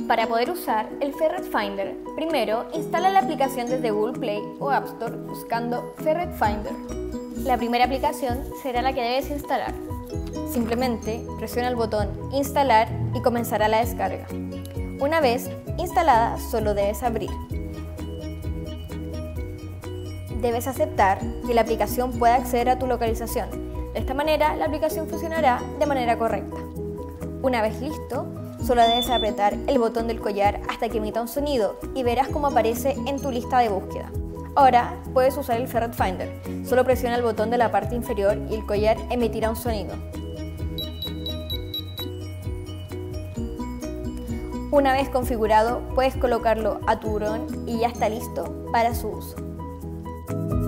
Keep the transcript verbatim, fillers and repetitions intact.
Para poder usar el Ferret Finder, primero instala la aplicación desde Google Play o App Store buscando Ferret Finder. La primera aplicación será la que debes instalar. Simplemente presiona el botón Instalar y comenzará la descarga. Una vez instalada, solo debes abrir. Debes aceptar que la aplicación pueda acceder a tu localización. De esta manera, la aplicación funcionará de manera correcta. Una vez listo, solo debes apretar el botón del collar hasta que emita un sonido y verás cómo aparece en tu lista de búsqueda. Ahora puedes usar el Ferret Finder. Solo presiona el botón de la parte inferior y el collar emitirá un sonido. Una vez configurado, puedes colocarlo a tu hurón y ya está listo para su uso.